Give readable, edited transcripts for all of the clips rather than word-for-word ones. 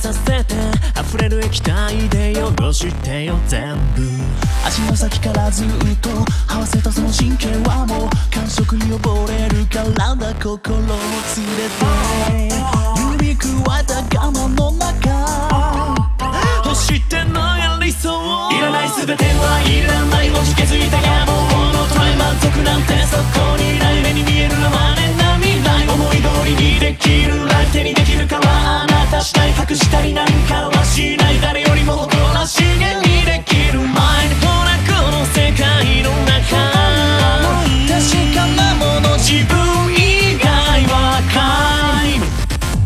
させて溢れる液体で汚してよ全部。 足の先からずっと合わせたその神経はもう感触に溺れるからだ。心を連れて指くわえた我慢の中欲してない理想。 いらない全てはいらない文字削りた野望のトライ満足なんてそこにない。目に見えるのはねな未来思い通りにできるライフ手にできるかはあなた次第。隠したりなんかはしない。誰よりも誇らしげにできるマインド。 ほらこの世界の中確かなもの自分以外は皆無。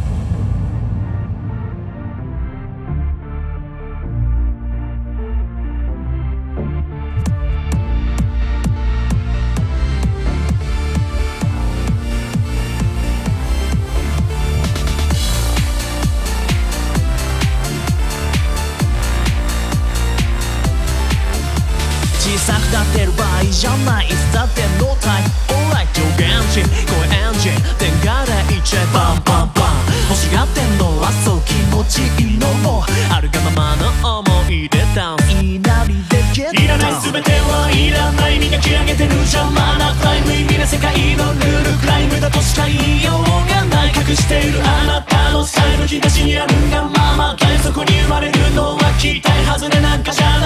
小さくなってる場合じゃない。いつだってノータイムオーライ上限値声エンジン電化でいっちゃえバンバンバン。欲しがってんのはそう気持ちいいのもあるがままの思い出ダンス。 いいなりでゲット。 いらない全てはいらない。磨き上げてる邪魔なプライム。無意味な世界のルールクライムだとしか言いようがない。隠しているあなたのスタイル引き出しにあるがままだよ。そこに生まれるのは期待外れなんかじゃ